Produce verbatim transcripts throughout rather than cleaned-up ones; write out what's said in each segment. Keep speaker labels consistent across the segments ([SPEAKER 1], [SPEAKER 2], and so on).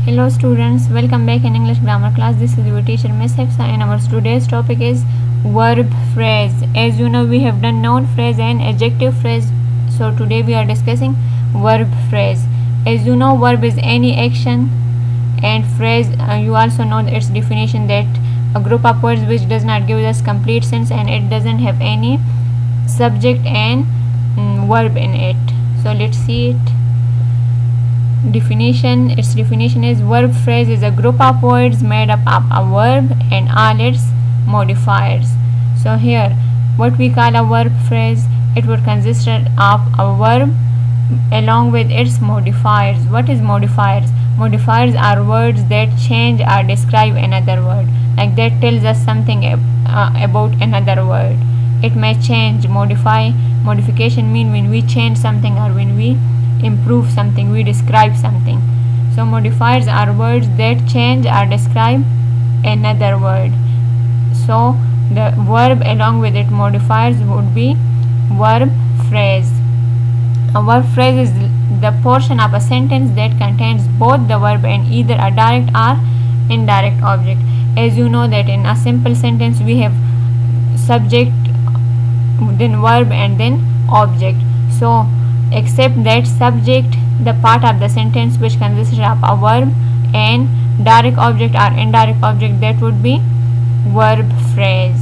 [SPEAKER 1] Hello students, welcome back in English grammar class. This is your teacher Miss Hafsa and our today's topic is verb phrase. As you know, we have done noun phrase and adjective phrase. So today we are discussing verb phrase. As you know, verb is any action, and phrase uh, you also know its definition, that a group of words which does not give us complete sense and it doesn't have any subject and mm, verb in it. So let's see it. Definition. Its definition is verb phrase is a group of words made up of a verb and all its modifiers. So here what we call a verb phrase, it would consist of a verb along with its modifiers. What is modifiers? Modifiers are words that change or describe another word, like that tells us something uh, about another word. It may change. Modify, modification mean when we change something or when we improve something, we describe something. So modifiers are words that change or describe another word. So the verb along with its modifiers would be verb phrase. A verb phrase is the portion of a sentence that contains both the verb and either a direct or indirect object. As you know that in a simple sentence we have subject, then verb and then object. So except that subject, the part of the sentence which consists of a verb and direct object or indirect object, that would be verb phrase.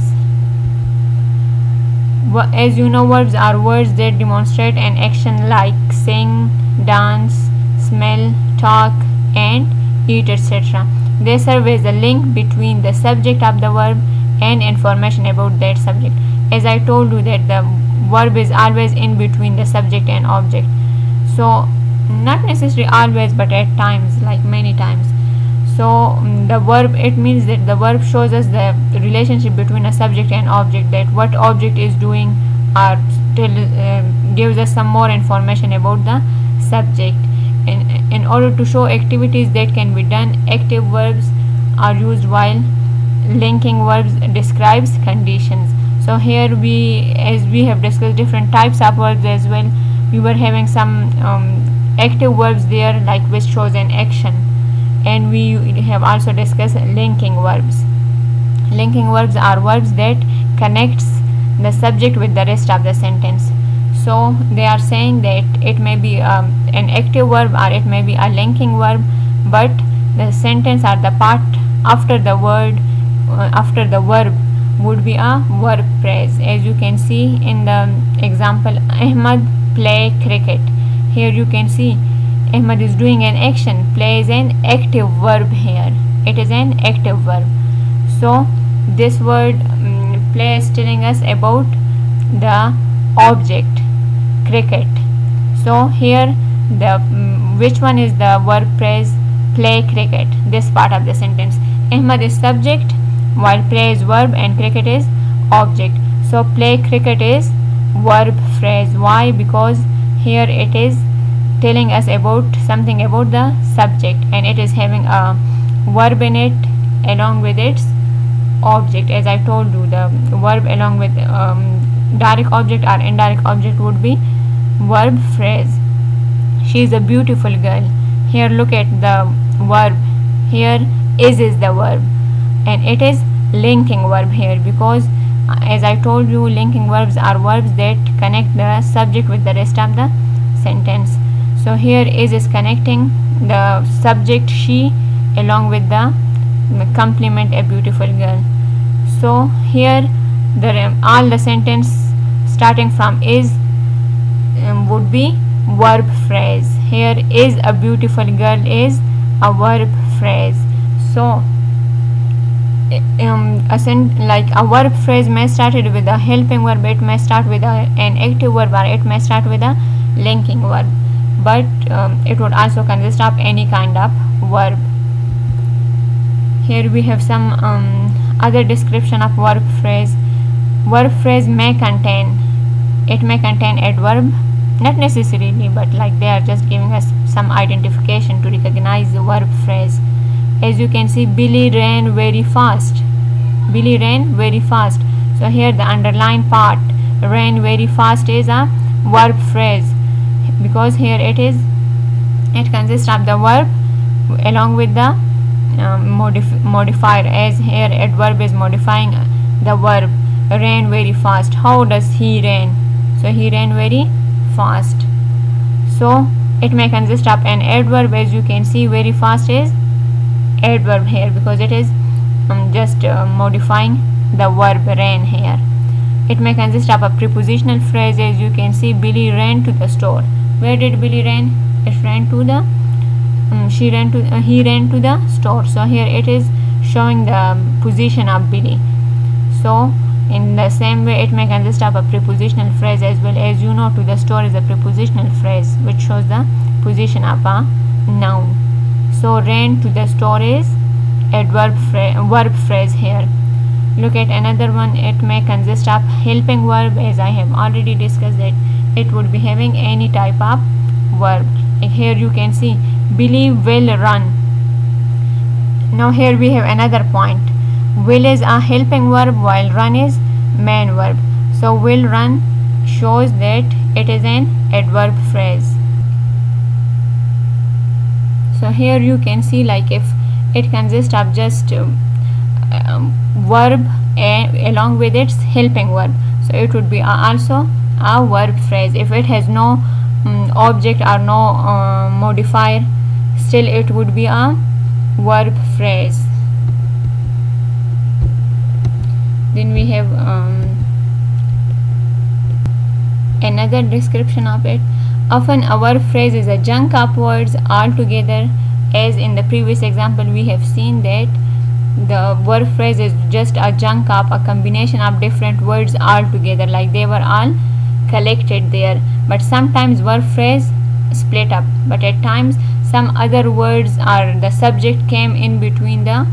[SPEAKER 1] As you know, verbs are words that demonstrate an action like sing, dance, smell, talk and eat, et cetera. They serve as a link between the subject of the verb and information about that subject. As I told you that the verb is always in between the subject and object. So not necessarily always, but at times, like many times. So um, the verb, it means that the verb shows us the relationship between a subject and object, that what object is doing, or tell, uh, gives us some more information about the subject. In, in order to show activities that can be done, active verbs are used, while linking verbs describes conditions. So here we, as we have discussed different types of verbs as well, we were having some um, active verbs there, like which shows an action, and we have also discussed linking verbs. Linking verbs are verbs that connects the subject with the rest of the sentence. So they are saying that it may be um, an active verb or it may be a linking verb, but the sentence or the part after the word uh, after the verb would be a verb phrase. As you can see in the example, Ahmad play cricket. Here you can see Ahmad is doing an action. Play is an active verb here. It is an active verb. So this word um, play is telling us about the object cricket. So here the um, which one is the verb phrase? Play cricket. This part of the sentence. Ahmad is subject, while play is verb and cricket is object. So play cricket is verb phrase. Why? Because here it is telling us about something about the subject, and it is having a verb in it along with its object. As I told you, the verb along with um, direct object or indirect object would be verb phrase. She is a beautiful girl. Here look at the verb. Here is is the verb, and it is linking verb here, because uh, as I told you, linking verbs are verbs that connect the subject with the rest of the sentence. So here is is connecting the subject she along with the, the complement a beautiful girl. So here the um, all the sentence starting from is um, would be verb phrase. Here is a beautiful girl is a verb phrase. So Um, a sent like a verb phrase may start with a helping verb, it may start with a, an active verb, or it may start with a linking verb, but um, it would also consist of any kind of verb. Here we have some um, other description of verb phrase. Verb phrase may contain, it may contain adverb, not necessarily, but like they are just giving us some identification to recognize the verb phrase. As you can see, Billy ran very fast. Billy ran very fast. So here the underlined part, ran very fast, is a verb phrase, because here it is it consists of the verb along with the um, modif modifier, as here adverb is modifying the verb. Ran very fast. How does he ran? So he ran very fast. So it may consist of an adverb. As you can see, very fast is adverb here because it is um, just uh, modifying the verb ran here. It may consist of a prepositional phrase. As you can see, Billy ran to the store. Where did Billy ran? It ran to the um, she ran to uh, he ran to the store. So here it is showing the um, position of Billy. So in the same way, it may consist of a prepositional phrase as well. As you know, to the store is a prepositional phrase which shows the position of a noun. So ran to the store is adverb fra verb phrase here. Look at another one. It may consist of helping verb. As I have already discussed that it would be having any type of verb. Here you can see Billy will run. Now here we have another point. Will is a helping verb while run is main verb. So will run shows that it is an adverb phrase. So here you can see, like, if it consists of just uh, um, verb and along with its helping verb, so it would be a, also a verb phrase. If it has no um, object or no uh, modifier, still it would be a verb phrase. Then we have um, another description of it. Often a verb phrase is a chunk of words altogether. As in the previous example, we have seen that the verb phrase is just a chunk of a combination of different words altogether, like they were all collected there. But sometimes verb phrase split up, but at times some other words or the subject came in between the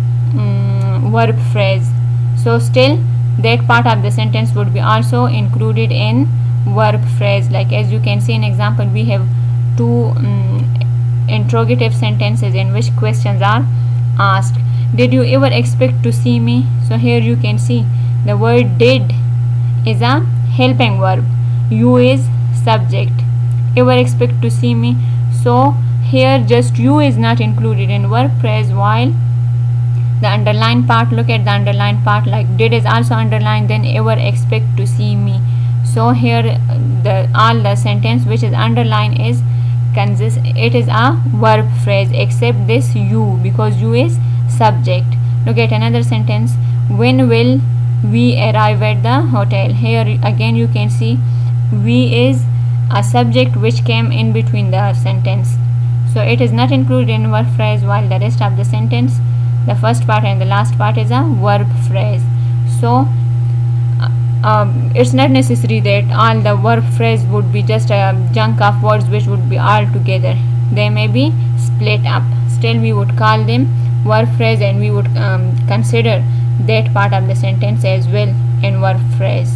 [SPEAKER 1] um, verb phrase. So still that part of the sentence would be also included in verb phrase. Like as you can see in example, we have two um, interrogative sentences in which questions are asked. Did you ever expect to see me? So here you can see the word did is a helping verb, you is subject, ever expect to see me. So here just you is not included in verb phrase, while the underlined part, look at the underlined part, like did is also underlined, then ever expect to see me. So here the all the sentence which is underlined is consist it is a verb phrase except this you, because you is subject. Look at another sentence. When will we arrive at the hotel? Here again you can see we is a subject which came in between the sentence, so it is not included in verb phrase, while the rest of the sentence, the first part and the last part, is a verb phrase. So uh, um, it's not necessary that all the verb phrase would be just a chunk of words which would be all together. They may be split up. Still we would call them verb phrase, and we would um, consider that part of the sentence as well in verb phrase.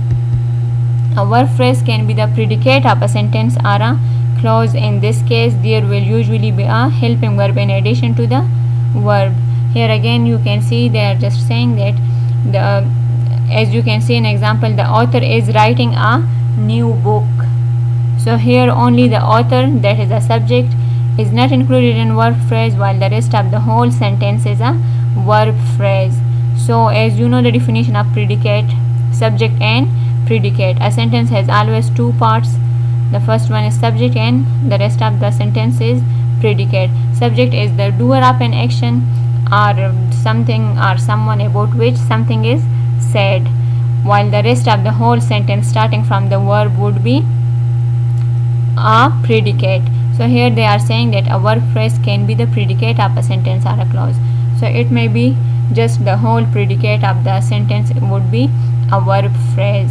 [SPEAKER 1] A verb phrase can be the predicate of a sentence or a clause. In this case, there will usually be a helping verb in addition to the verb. Here again you can see they are just saying that the as you can see in example, the author is writing a new book. So here only the author, that is the subject, is not included in verb phrase, while the rest of the whole sentence is a verb phrase. So as you know the definition of predicate, subject and predicate, a sentence has always two parts. The first one is subject and the rest of the sentence is predicate. Subject is the doer of an action or something or someone about which something is said, while the rest of the whole sentence starting from the verb would be a predicate. So here they are saying that a verb phrase can be the predicate of a sentence or a clause. So it may be just the whole predicate of the sentence would be a verb phrase.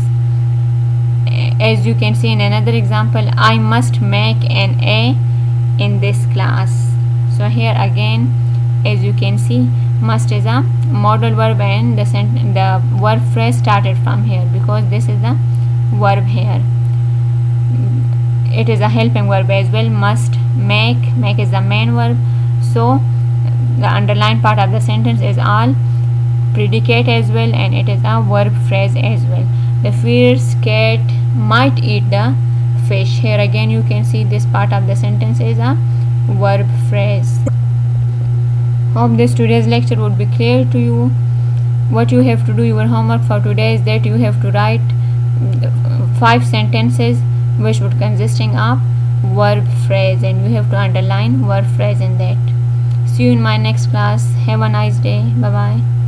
[SPEAKER 1] As you can see in another example, I must make an A in this class. So here again, as you can see, must is a modal verb, and the sent the verb phrase started from here because this is the verb here. It is a helping verb as well. Must, make, make is the main verb. So the underlined part of the sentence is all predicate as well, and it is a verb phrase as well. The fierce cat might eat the fish. Here again you can see this part of the sentence is a verb phrase. Hope this today's lecture would be clear to you. What you have to do, your homework for today is that you have to write five sentences which would consisting of verb phrase, and you have to underline verb phrase in that. See you in my next class. Have a nice day. Bye bye.